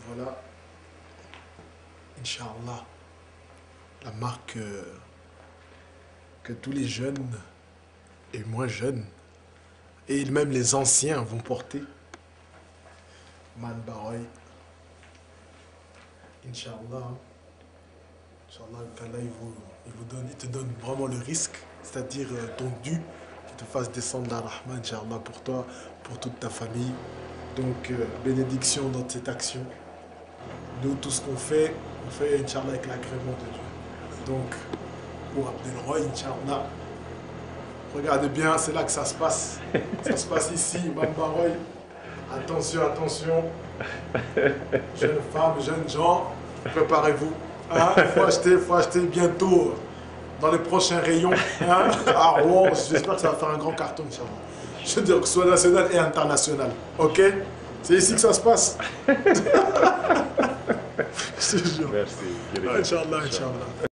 Voilà, Inch'Allah, la marque que tous les jeunes et moins jeunes, et même les anciens vont porter. Man Baroy, Inch'Allah. Inch'Allah, il te donne vraiment le risque, c'est-à-dire ton dû, qu'il te fasse descendre la Rahma, Inch'Allah, pour toi, pour toute ta famille. Donc, bénédiction dans cette action. Nous, tout ce qu'on fait, on fait, Inch'Allah, avec l'agrément de Dieu. Donc, pour Abdelroy, Inch'Allah, regardez bien, c'est là que ça se passe. Ça se passe ici, Mambaroy. Attention, attention. Jeunes femmes, jeunes gens, préparez-vous. Hein? Faut acheter bientôt dans les prochains rayons. Hein? À Rouen, j'espère que ça va faire un grand carton, Inch'Allah. Je veux dire que ce soit national et international. Ok? C'est ici que ça se passe. Je te jure. Merci. Inch'Allah, Inch'Allah.